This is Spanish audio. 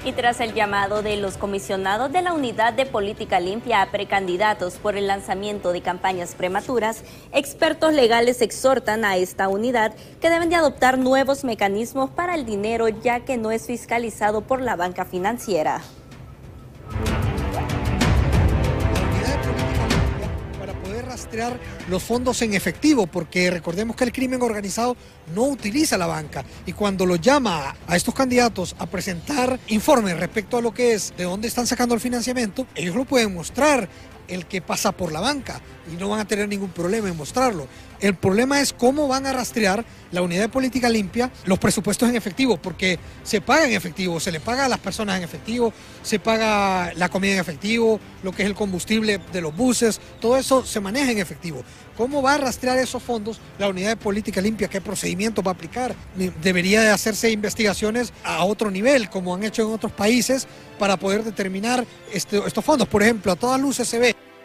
Y tras el llamado de los comisionados de la Unidad de Política Limpia a precandidatos por el lanzamiento de campañas prematuras, expertos legales exhortan a esta unidad que deben de adoptar nuevos mecanismos para el dinero, ya que no es fiscalizado por la banca financiera. Rastrear los fondos en efectivo, porque recordemos que el crimen organizado no utiliza la banca, y cuando lo llama a estos candidatos a presentar informes respecto a lo que es, de dónde están sacando el financiamiento, ellos lo pueden mostrar, el que pasa por la banca, y no van a tener ningún problema en mostrarlo. El problema es cómo van a rastrear la Unidad de Política Limpia los presupuestos en efectivo, porque se paga en efectivo, se le paga a las personas en efectivo, se paga la comida en efectivo, lo que es el combustible de los buses, todo eso se maneja en efectivo. ¿Cómo va a rastrear esos fondos la Unidad de Política Limpia? ¿Qué procedimientos va a aplicar? Debería de hacerse investigaciones a otro nivel, como han hecho en otros países, para poder determinar estos fondos. Por ejemplo, a todas luces se ve